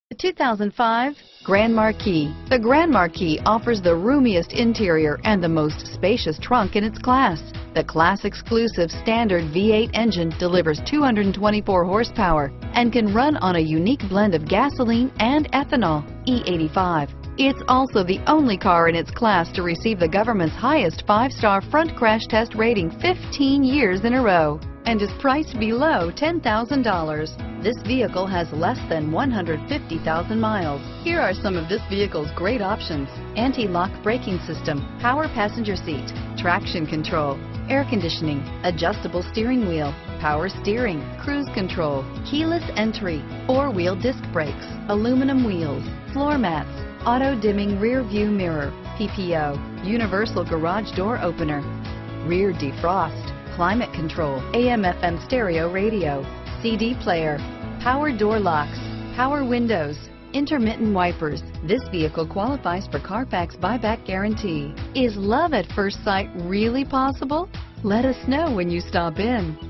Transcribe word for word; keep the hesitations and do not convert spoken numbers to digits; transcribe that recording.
The two thousand five Grand Marquis. The Grand Marquis offers the roomiest interior and the most spacious trunk in its class. The class-exclusive standard V eight engine delivers two hundred twenty-four horsepower and can run on a unique blend of gasoline and ethanol, E eighty-five. It's also the only car in its class to receive the government's highest five-star front crash test rating fifteen years in a row and is priced below ten thousand dollars. This vehicle has less than one hundred fifty thousand miles. Here are some of this vehicle's great options: anti-lock braking system, power passenger seat, traction control, air conditioning, adjustable steering wheel, power steering, cruise control, keyless entry, four-wheel disc brakes, aluminum wheels, floor mats, auto-dimming rear view mirror, P P O, universal garage door opener, rear defrost, climate control, A M F M stereo radio, C D player, power door locks, power windows, intermittent wipers. This vehicle qualifies for Carfax buyback guarantee. Is love at first sight really possible? Let us know when you stop in.